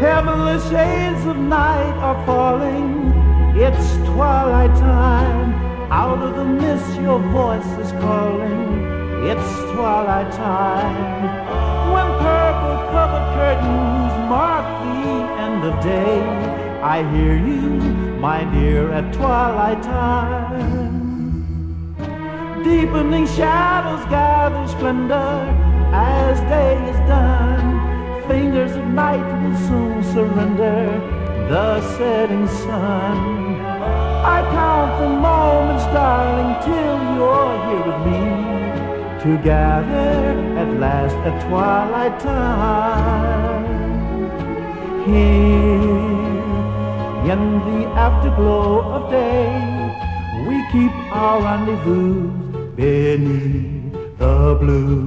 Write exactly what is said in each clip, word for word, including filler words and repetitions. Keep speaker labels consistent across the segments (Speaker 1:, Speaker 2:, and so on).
Speaker 1: Heavenly shades of night are falling. It's twilight time. Out of the mist your voice is calling. It's twilight time. When purple covered curtains mark the end of day, I hear you, my dear, at twilight time. Deepening shadows gather splendor as day is done. Fingers of night will soon surrender the setting sun. I count the moments, darling, till you're here with me, together at last at twilight time. Here in the afterglow of day, we keep our rendezvous beneath the blue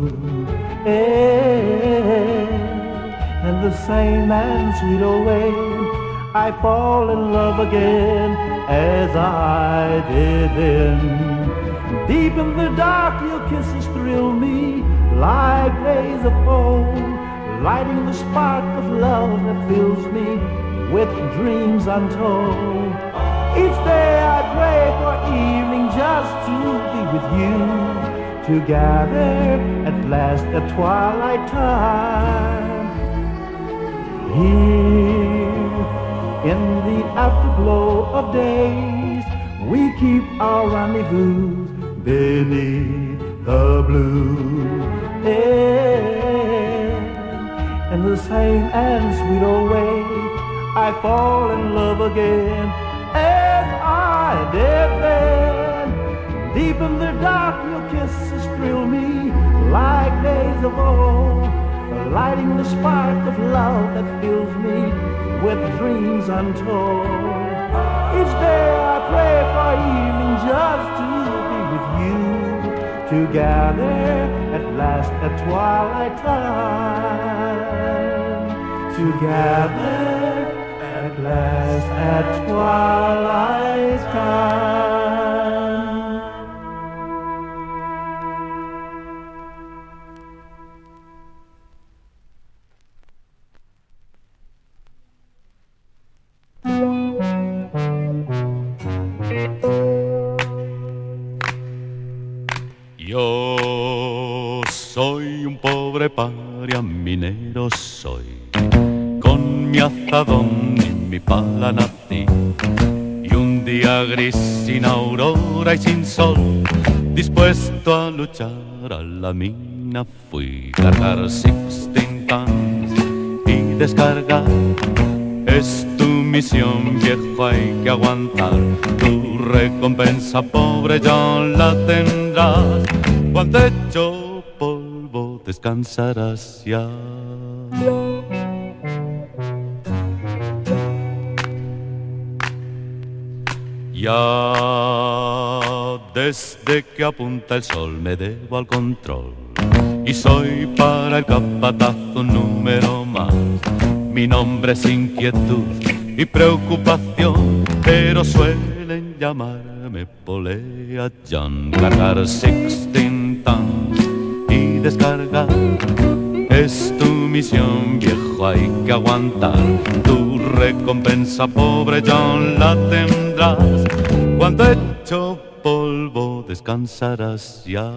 Speaker 1: air. In the same and sweet old way, I fall in love again as I did then. Deep in the dark your kisses thrill me like rays of old, lighting the spark of love that fills me with dreams untold. Each day I pray for evening just to be with you, together at last at twilight time. Here in the afterglow of days, we keep our rendezvous beneath the blue air. In the same and sweet old way, I fall in love again as I did then. Deep in the dark your kisses thrill me like days of old, lighting the spark of love that fills me with dreams untold. Each day I pray for evening just to be with you, together at last at twilight time. Together at last at twilight time.
Speaker 2: Yo soy un pobre paria, minero soy, con mi azadón y mi pala nací. Y un día gris sin aurora y sin sol, dispuesto a luchar a la mina fui. Cargar sixteen tons y descargar es tu misión, viejo, hay que aguantar. Tu recompensa, pobre, ya la tendrás. Cuando hecho polvo descansarás ya. Ya desde que apunta el sol me debo al control y soy para el capataz un número más. Mi nombre es inquietud y preocupación, pero suelen llamarme Polea John. Cargar sixteen tons y descargar es tu misión, viejo, hay que aguantar. Tu recompensa, pobre John, la tendrás. Cuando hecho polvo descansarás ya.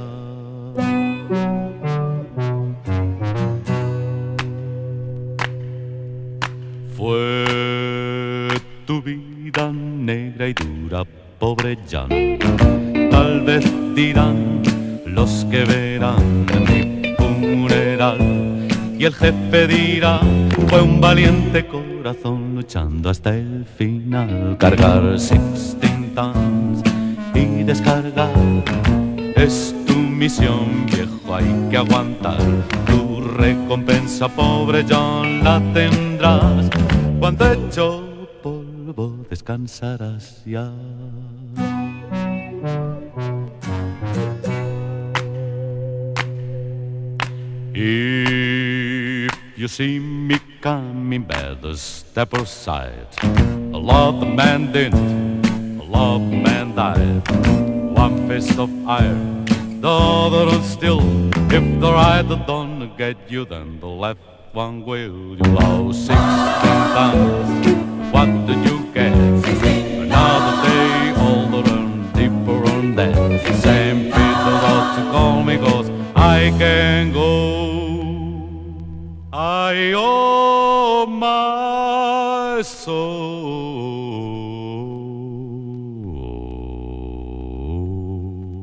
Speaker 2: Fue tu vida negra y dura, pobre Jan. Tal vez dirán los que verán mi funeral, y el jefe dirá, fue un valiente corazón luchando hasta el final. Cargar sixteen tons y descargar es tu misión, viejo, hay que aguantar. Tu recompensa, pobre John, la tendrás. Cuando hecho polvo descansarás ya. If you see me coming, better step aside. A lot of men didn't, a lot of men died. One fist of iron, the other on steel. If the right don't get you, then the left one will you lost sixteen pounds. What did you get? Another day older and deeper on that. Saint Peter ought to call me 'cause I can go. I owe my soul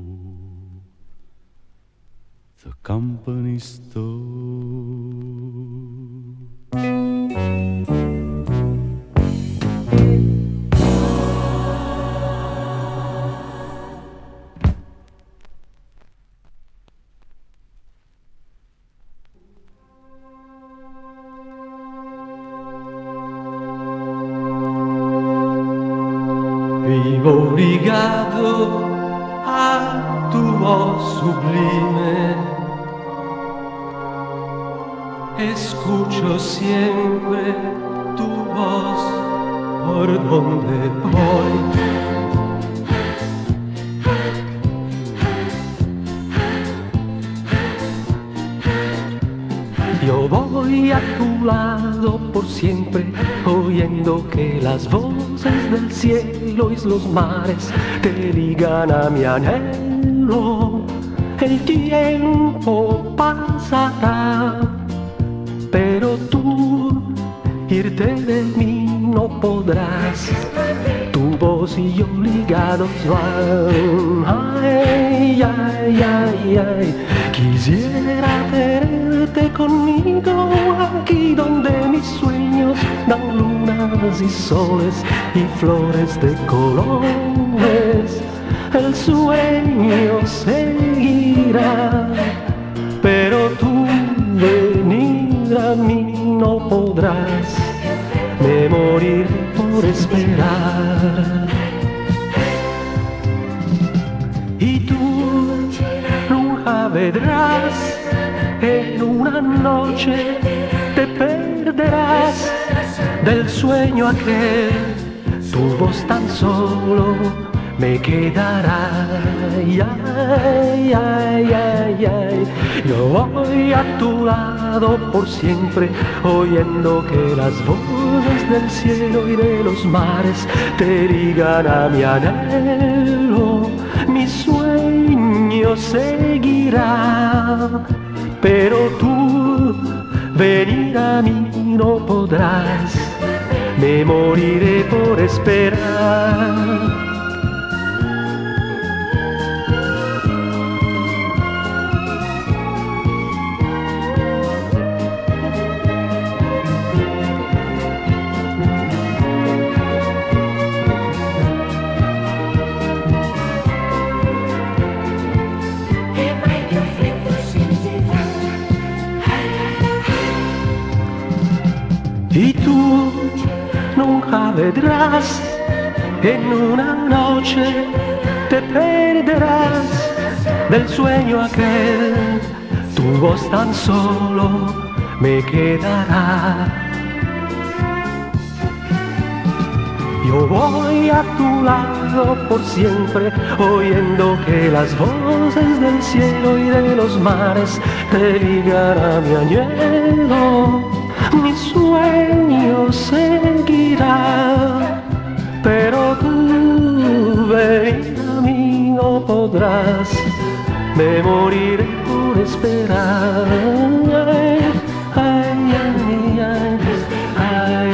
Speaker 2: the company store.
Speaker 3: Vivo ligado a tu voz sublime, escucho siempre tu voz por donde voy. Yo voy a tu lado por siempre, oyendo que las voces del cielo y los mares te ligan a mi anhelo. El tiempo pasará, pero tú irte de mí no podrás. Tu voz y yo ligados van. Ay, ay, ay, ay. Quisiera tenerte conmigo aquí donde mis sueños dan lunas y soles y flores de colores. El sueño seguirá, pero tú venir a mí no podrás. Me moriré por esperar. Y tú nunca vendrás, en una noche te perderás del sueño aquel. Tu voz tan solo me quedará. Ay, ay, ay, ay, ay. Yo voy a tu lado por siempre, oyendo que las voces del cielo y de los mares te ligan a mi anhelo. Mi sueño seguirá, pero tú venir a mí no podrás. Me moriré por esperar. Y tú nunca vendrás, en una noche te perderás del sueño aquel. Tu voz tan solo me quedará. Yo voy a tu lado por siempre, oyendo que las voces del cielo y de los mares te ligan a mi anhelo. Mi sueño seguirá, pero tú venir a mí no podrás. Me moriré por esperar. Ay, ay, ay, ay, ay,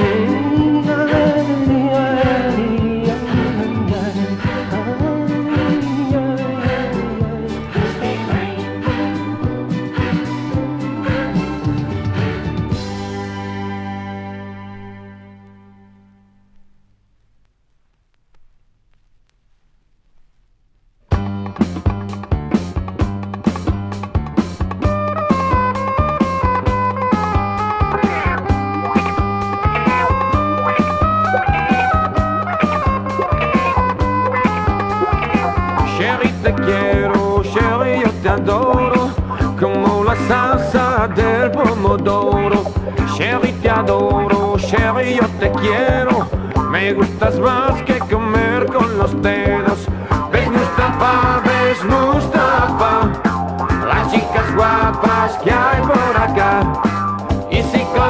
Speaker 4: te quiero, Sherry, yo te adoro, como la salsa del pomodoro. Sherry, te adoro, Sherry, yo te quiero, me gustas más que comer con los dedos. Ves Mustafa, ves Mustafa, las chicas guapas que hay por acá. Y si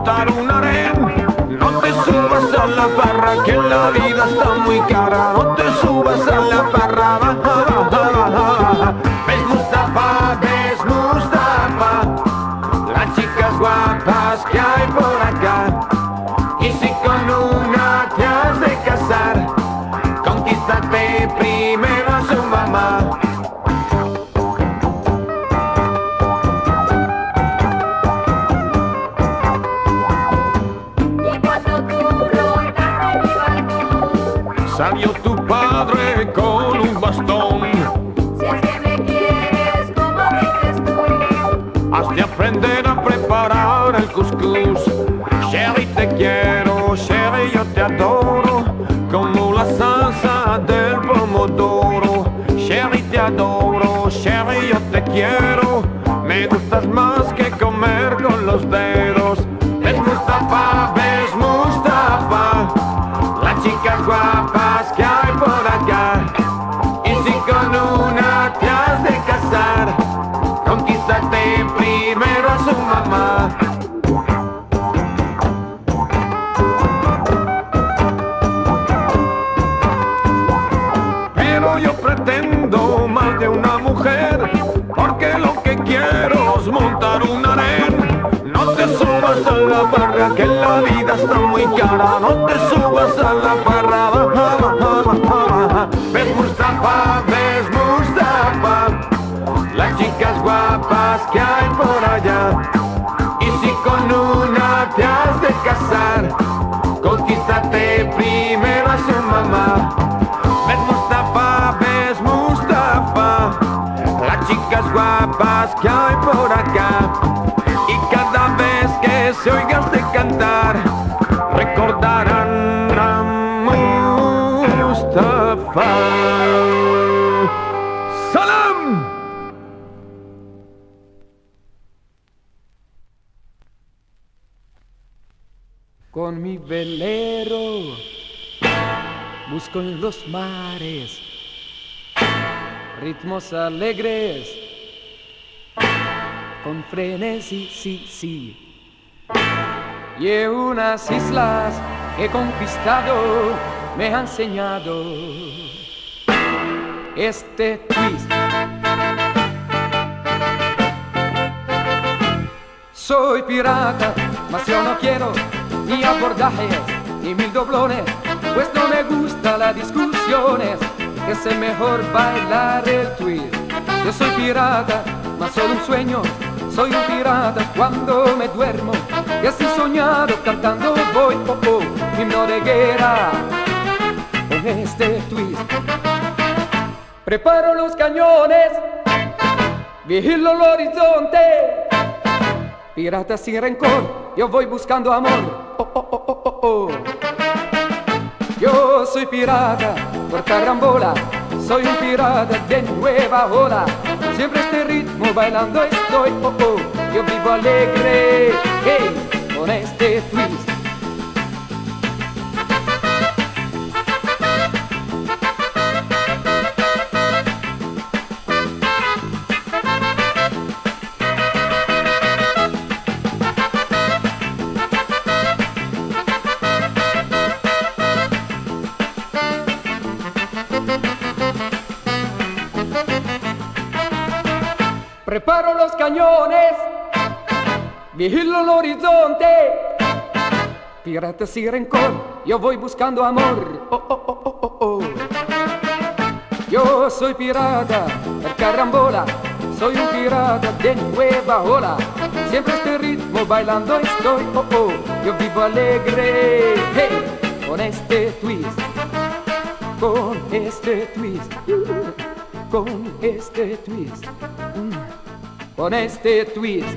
Speaker 4: montar un harén. No te subas a la barra, que la vida está muy cara. No te subas a la barra, baja, baja, baja, baja. Ves Mustafa, ves Mustafa, las chicas guapas que hay por acá. Y si con una te has de casar, conquístate primero a su mamá. Salió tu padre con un bastón.
Speaker 5: Si es que me quieres, ¿cómo dices tú?
Speaker 4: Has de aprender a preparar el cuscús. Sherry, te quiero, Sherry, yo te adoro, como la salsa del pomodoro. Sherry, te adoro, Sherry, yo te quiero, me gustas más que comer con los dedos. Ves Mustafa, ves Mustafa, las chicas guapas que hay por acá. Y si con una te has de casar, conquístate primero a su mamá. Pero yo pretendo más de una mujer, porque lo que quiero es montar un harén. No te subas a la barra, que la vida está muy cara. No te subas a la barra, baja, baja, baja, baja. Ves Mustafa, ves Mustafa, las chicas guapas que hay por allá. Y si con una te has de casar, conquístate primero a su mamá. Ves Mustafa, ves Mustafa, las chicas guapas que hay por acá. Y cada vez que se oigas de cantar, recordarán a Mustafa. ¡Salam!
Speaker 6: Con mi velero busco en los mares ritmos alegres, con frenesí, sí, sí. Y unas islas que he conquistado me han enseñado este twist. Soy pirata, mas yo no quiero ni abordajes ni mil doblones, pues no me gusta las discusiones, es el mejor bailar el twist. Yo soy pirata, mas solo un sueño, soy un pirata cuando me duermo, y así soñado cantando voy, oh, oh, himno de guerra con este twist. Preparo los cañones, vigilo el horizonte, pirata sin rencor, yo voy buscando amor, oh, oh, oh, oh, oh, oh. Yo soy pirata por carambola, soy un pirata de nueva ola, siempre este ritmo bailando estoy, oh, oh. Yo vivo alegre, hey, con este twist. Preparo los cañones, vigilo el horizonte, pirata sin rencor, yo voy buscando amor, oh, oh, oh, oh, oh, oh. Yo soy pirata, per carambola, soy un pirata de nueva ola, siempre este ritmo bailando estoy, oh, oh. Yo vivo alegre, hey, con este twist, con este twist, con este twist. Con este twist.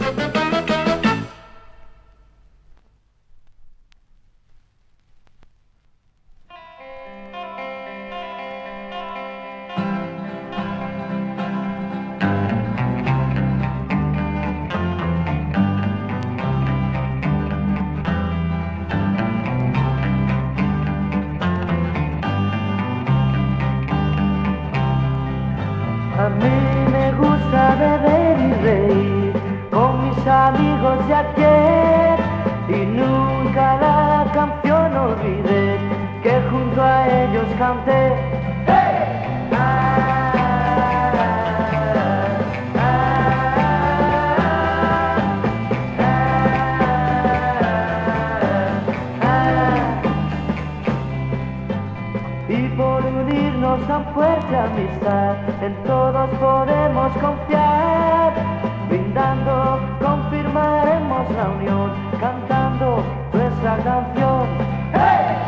Speaker 1: A mí me gusta beber y reír con mis amigos
Speaker 7: canté. ¡Hey! Ah, ah, ah, ah. Y por unirnos a fuerte amistad, en todos podemos confiar. Brindando, confirmaremos la unión, cantando nuestra canción. ¡Hey!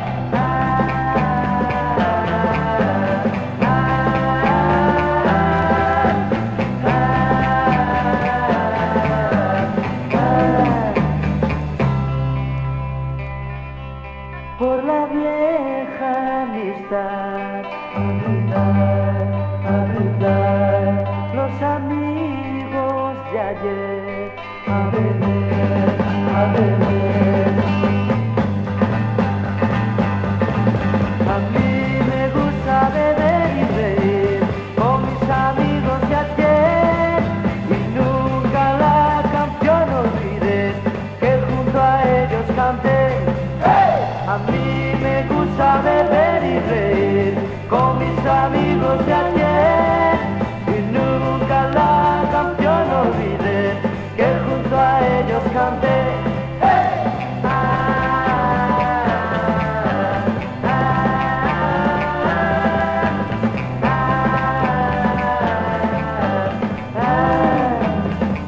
Speaker 7: Por la vieja amistad, a brindar, los amigos de ayer, a beber, a beber. A mí me gusta beber y reír con mis amigos de ayer, y nunca la canción olvidé que junto a ellos canté. A mí me gusta beber y reír con mis amigos de ayer, y nunca la canción olvidé que junto a ellos canté. ¡Hey! Ah, ah, ah, ah, ah.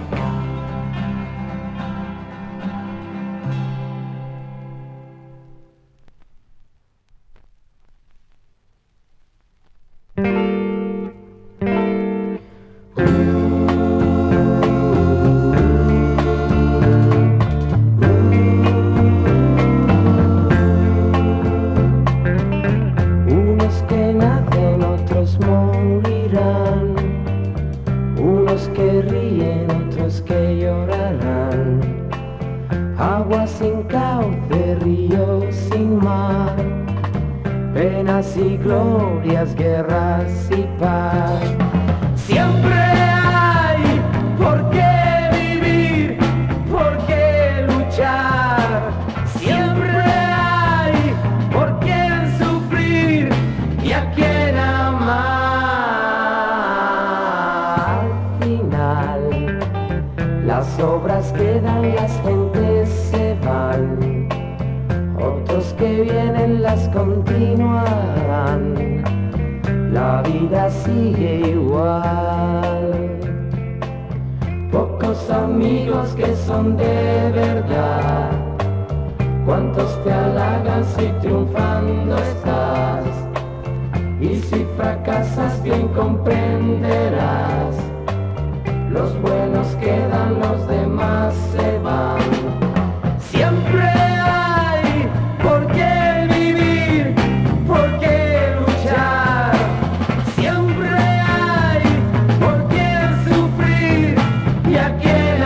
Speaker 7: Unos que nacen, otros morirán, unos que ríen, otros que llorarán. Agua sin cauce, río sin mar, penas y glorias, guerras y paz. Siempre hay por qué vivir, por qué luchar. Siempre hay por quién sufrir y a quién amar. Al final, las obras quedan, las gentes se van, otros que vienen las continuarán. La vida sigue igual. Pocos amigos que son de verdad, cuántos te halagan si triunfando estás, y si fracasas bien comprenderás. Los buenos quedan, los demás se van. Siempre hay por qué vivir, por qué luchar. Siempre hay por qué sufrir y a quién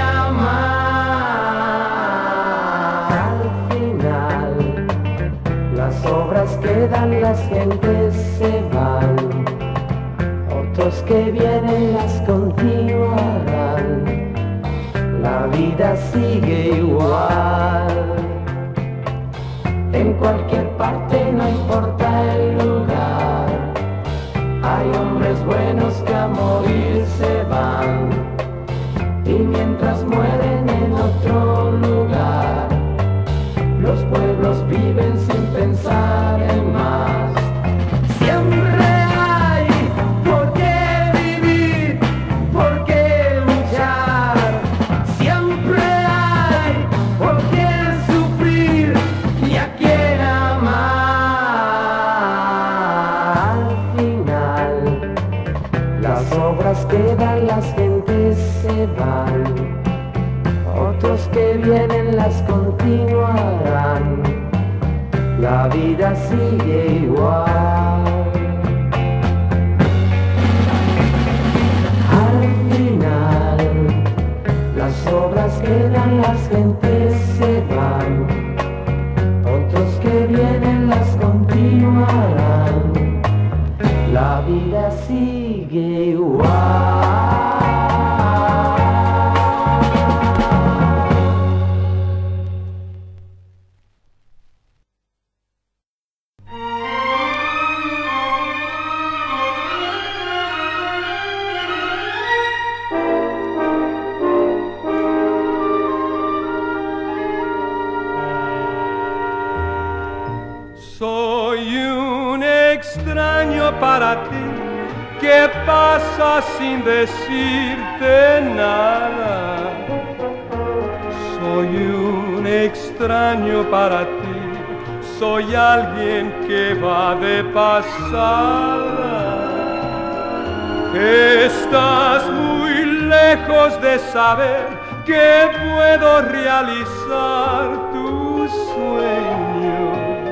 Speaker 7: amar. Al final, las obras quedan, las gentes se van, otros que vienen las continuarán. La vida sigue igual. En cualquier parte, no importa el lugar, hay hombres buenos que a morir se van, y mientras mueren en otro lugar, los pueblos viven sin pensar en más. Siempre hay por qué vivir, por qué luchar. Siempre hay por qué sufrir y a quién amar. Al final, las obras quedan, las gentes se van, otros que vienen las continuarán. La vida sigue igual. Al final, las obras quedan, las gentes se van, otros que vienen las continuarán. La vida sigue igual.
Speaker 4: Soy un extraño para ti que pasa sin decirte nada. Soy un extraño para ti, soy alguien que va de pasada. Estás muy lejos de saber que puedo realizar tu sueño.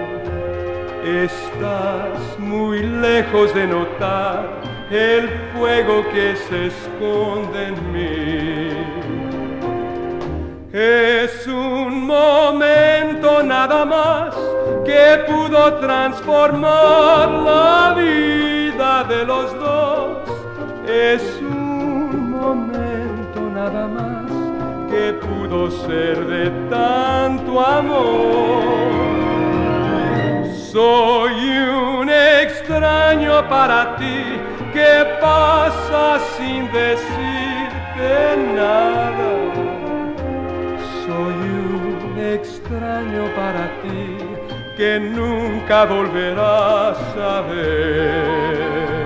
Speaker 4: Estás muy lejos de notar el fuego que se esconde en mí. Es un momento nada más que pudo transformar la vida de los dos. Es un momento nada más que pudo ser de tanto amor. Soy un extraño para ti que pasa sin decirte nada. Soy un extraño para ti que nunca volverás a ver.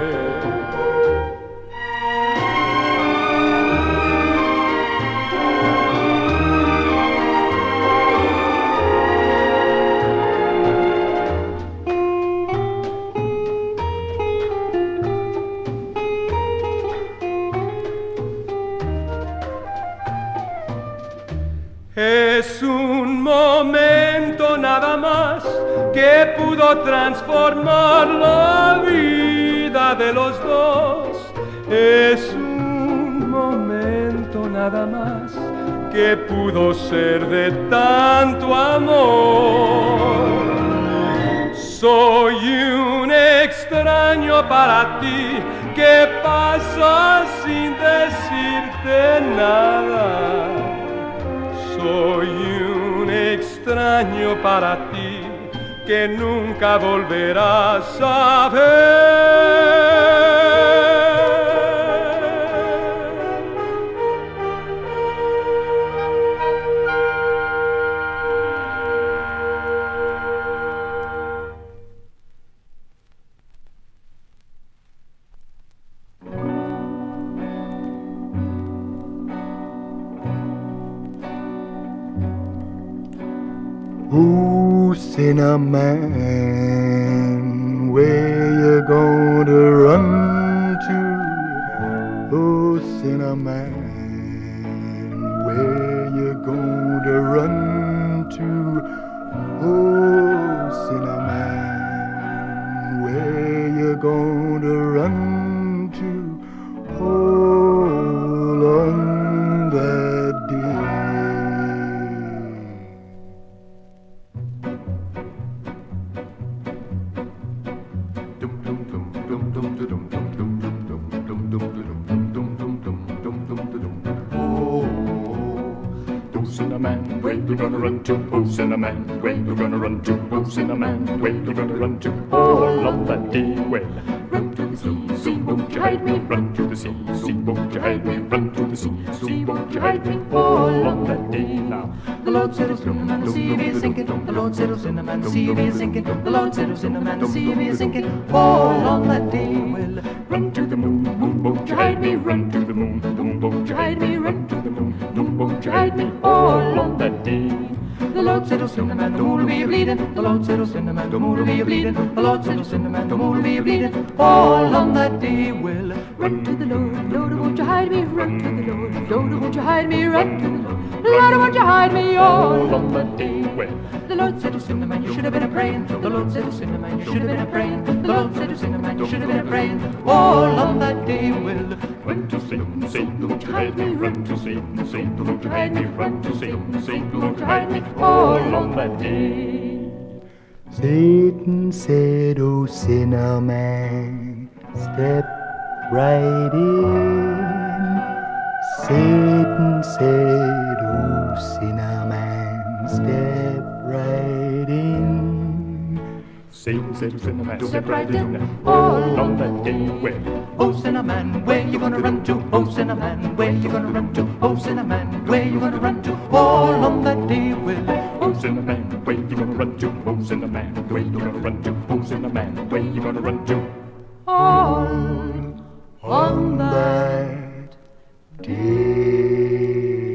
Speaker 4: Es un momento nada más que pudo transformar la vida de los dos. Es un momento nada más que pudo ser de tanto amor. Soy un extraño para ti que pasa sin decirte nada. Soy un extraño para ti que nunca volverás a ver.
Speaker 8: Oh, Cinnamon, where you gonna run to? Oh, Cinnamon, where you gonna run to? Oh, Cinnamon, where you gonna run to? All on that day.
Speaker 9: Cinnamon, where you gonna run to? Oh, Cinnamon, where you gonna run to? Oh, Cinnamon, where you gonna run to? All on that day, well, run to the sea, sea, won't you hide me? Run to the sea, sea, won't you hide me? Run to the sea, sea, won't you hide me? All on that day now.
Speaker 10: The Lord said, "Oh, Cinnamon, the sea is sinking." The Lord said, "Oh, Cinnamon, the sea is sinking." The Lord said, "Oh, Cinnamon, the sea is sinking." All on that day, well,
Speaker 9: run to the moon, moon, won't you hide me? Run to the moon, moon, won't you hide me? Run to the moon, moon, won't you hide me? All on that day.
Speaker 10: The Lord said, "Oh, Cinnamon, the moon will be a-bleeding." The Lord said, "Oh, Cinnamon, the moon will be a-bleeding." The Lord said, "Oh, Cinnamon, the moon will be a-bleeding." All on that day, well,
Speaker 5: run to the Lord, Lord, won't you hide me? Run to the Lord, Lord, won't you hide me? Run to the Lord, Lord, won't you hide me?
Speaker 9: All on that day, well,
Speaker 10: the Lord said, "Oh, Cinnamon, you should have been a praying." The Lord said, "Oh, Cinnamon, you should have been a praying." The Lord said, "Oh, Cinnamon, you should have been a praying." All on that day, well,
Speaker 9: run to Satan, Satan, won't you hide me? Run to Satan, Satan, won't you hide me? Run to Satan, Satan, won't you hide me? All on that day.
Speaker 8: Satan said, "Oh, Cinnamon, step right in." Satan said, "Oh, Cinnamon, step right in."
Speaker 9: Satan said, "Oh, Cinnamon, step right in." All on that day, well,
Speaker 10: oh, Cinnamon, where you gonna run to? Oh, Cinnamon, where you gonna run to? Oh, Cinnamon, where you gonna run to? All on that day, well,
Speaker 9: who's in the man? Where you gonna run to? Who's in the man? Where you gonna run to? Who's in the man? Where you gonna run to?
Speaker 8: All on that day.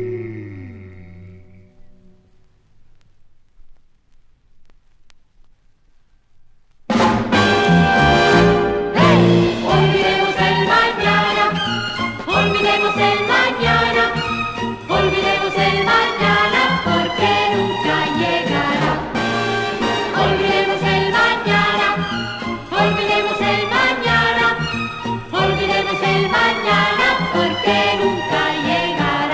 Speaker 11: Olvidemos el mañana, olvidemos el mañana, olvidemos el mañana porque nunca llegará. Olvidemos el mañana, olvidemos el mañana, olvidemos el mañana porque nunca llegará.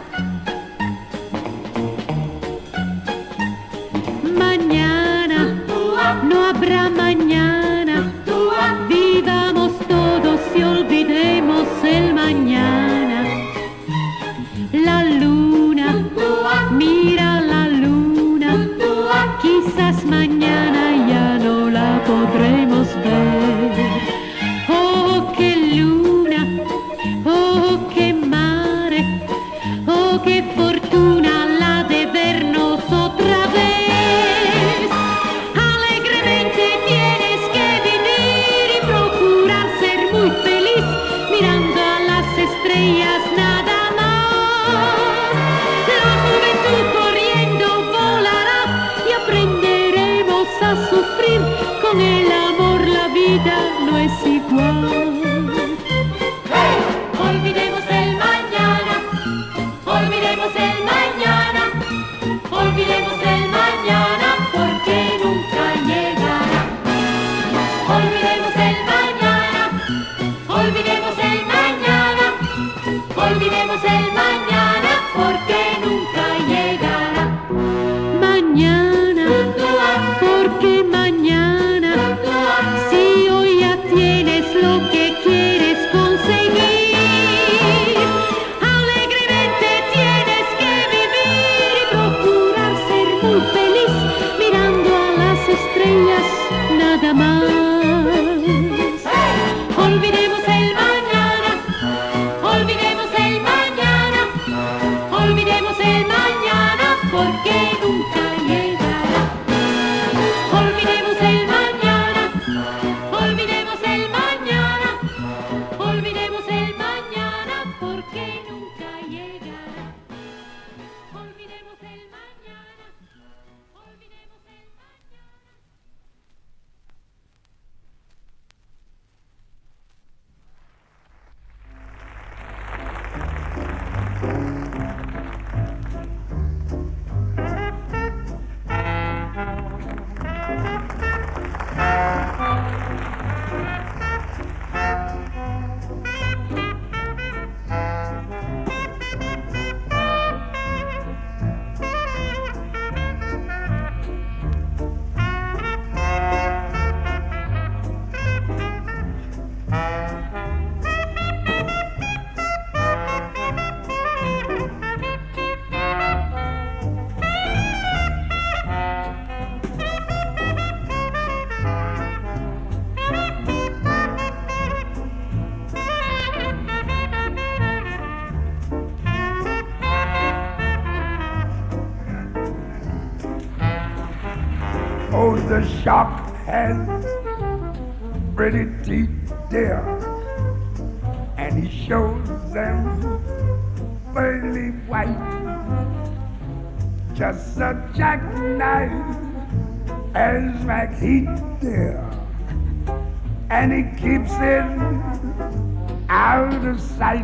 Speaker 12: Mañana, no habrá mañana. Vivamos todos y olvidemos el mañana. La luna, mira la luna. Quizás mañana ya no la podremos ver. Oh, qué luna, oh, qué mare, oh, qué fortuna la de vernos otra vez. Alegremente tienes que vivir y procurar ser muy feliz, mirando a las estrellas nada más. La juventud corriendo volará y aprenderemos a sufrir. Con el amor la vida no es igual.
Speaker 11: Olvidemos el mañana, olvidemos el mañana, olvidemos el mañana porque nunca llegará. Olvidemos el mañana, olvidemos el mañana, olvidemos el mañana porque nunca llegará.
Speaker 12: Mañana, porque mañana, si hoy ya tienes lo que quieres conseguir, alegremente tienes que vivir y procurar ser muy feliz, mirando a las estrellas nada más. Olvidemos el mañana, olvidemos el mañana, olvidemos el mañana porque nunca llegará. Olvidemos el mañana, olvidemos el mañana, olvidemos el mañana porque nunca llegará. Olvidemos el mañana, olvidemos el mañana.
Speaker 8: Oh, the shark has pretty teeth, dear, and he shows them pearly white, just a jackknife as McHeath, dear, and he keeps it out of sight.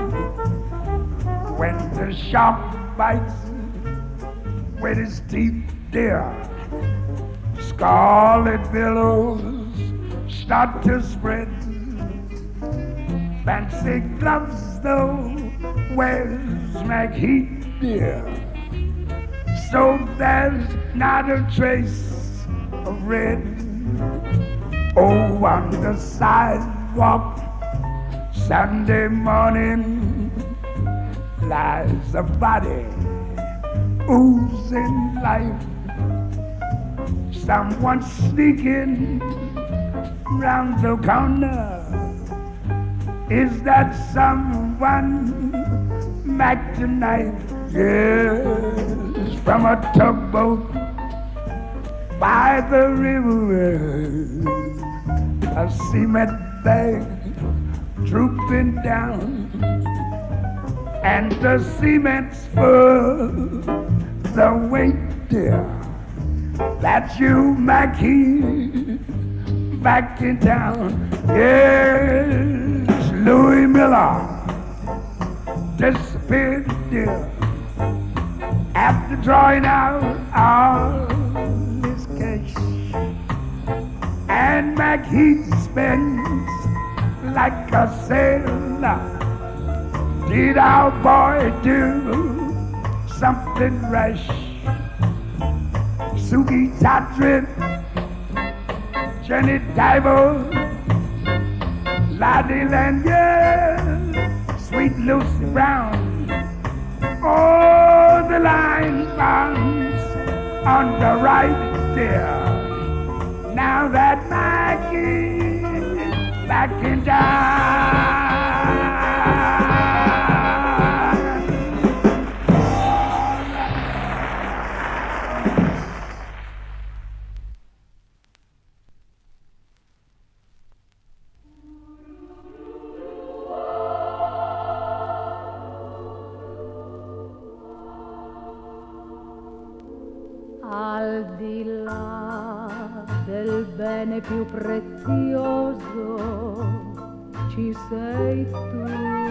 Speaker 8: When the shark bites with his teeth, dear, scarlet billows start to spread. Fancy gloves, though, where's McHeath, dear? So there's not a trace of red. Oh, on the sidewalk, Sunday morning, lies a body oozing life. Someone sneaking round the corner. Is that someone Mac tonight? Yes. ashes from a tugboat by the river, a cement bag drooping down, and the cement's full, the weight, dear, that you, Mackie, back in town. Yes, Louis Miller disappeared, dear, after drawing out all his cash. And Mackie spends like a sailor. Did our boy do something rash? Suki Tatrin, Jenny Diver, Lottie Lanier, Sweet Lucy Brown. Oh, the line bounds on the right there. Now that Mackie back in town.
Speaker 5: Al di là del bene più prezioso ci sei tu.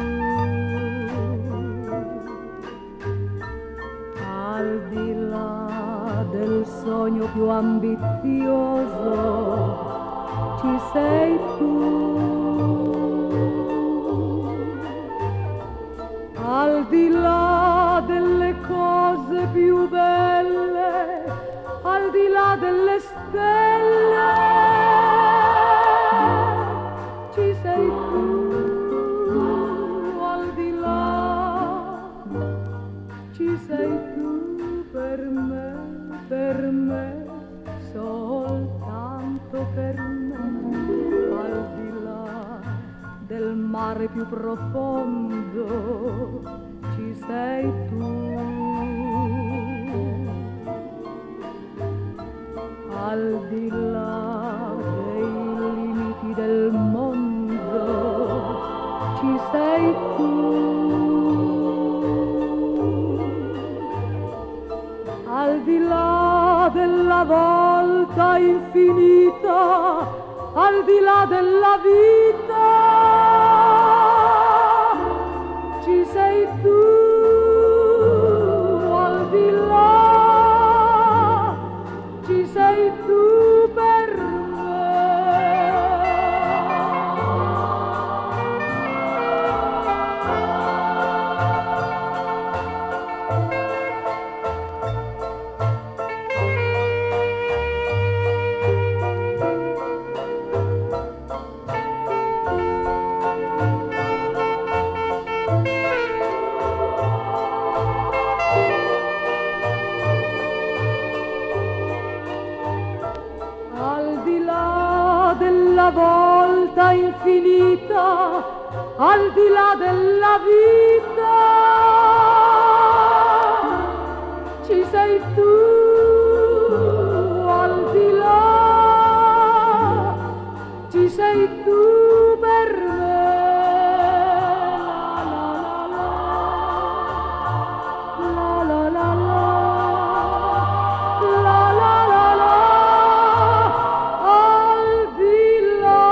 Speaker 5: Al di là del sogno più ambizioso ci sei tu. Al di là delle cose più belle, al di là delle stelle, ci sei tu. Al di là ci sei tu per me, per me, soltanto per me. Al di là del mare più profondo ci sei tu. Al di là dei limiti del mondo ci sei tu. Al di là della volta infinita, al di là della vita ci sei tu. Al di là ci sei tu per la volta infinita, al di là della vita ci sei tu. Al di là ci sei tu per me. La la la la, la la la la, al di là.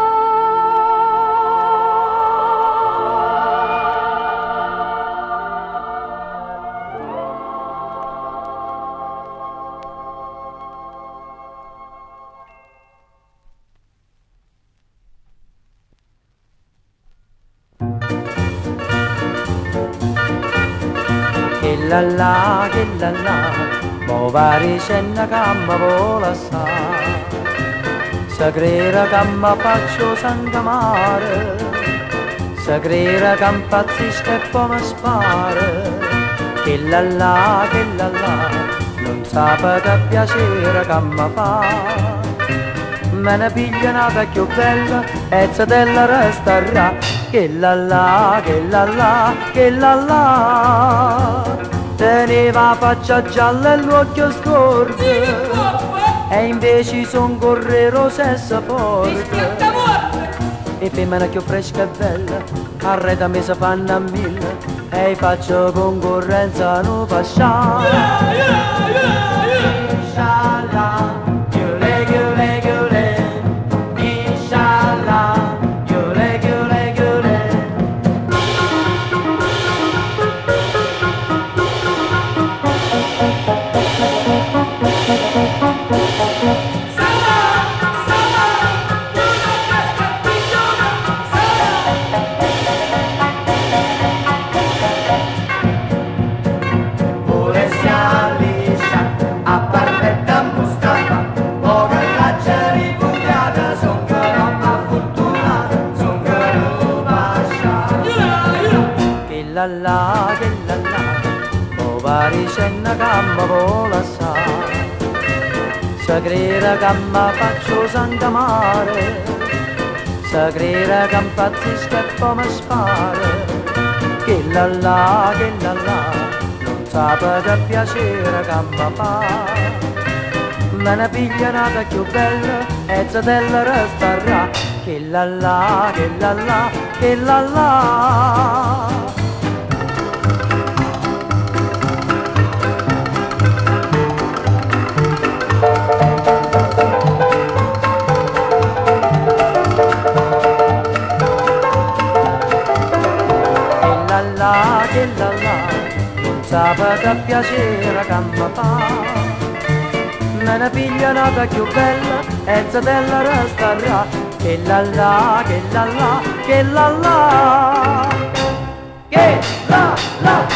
Speaker 13: Che la la, che la la, mo pare c'è una gamba vola sa. Se crede che mi faccio santa mare, se crede che impazzisco e poi mi spara. Che la la, che la la, non sape che piacere che mi fa. Me ne piglia una vecchia bella e se della resterà. Che la la, che la la, che la la. teneva faccia gialla e l'occhio storto, e invece son correro senza forte. E femmina più fresca e bella, arreda mi si fanno a mille, e faccio concorrenza non pasciare. Inshallah, chiule, chiule, chiule, inshallah, chiule, chiule, chiule. La la, che la la, o pari c'è una gamma vola sa, se crede che mi faccio santa mare, se crede che impazzisco e poi mi spara, che la la, che la la, non sape che piacere che mi fa, me ne piglia una più bella e zitella resterà, che la la, che la la, che la la. Che la la, non sape che piacere che mi fa, me ne piglia una più bella e zitella resterà, che la la, che la la, che la la, che la la.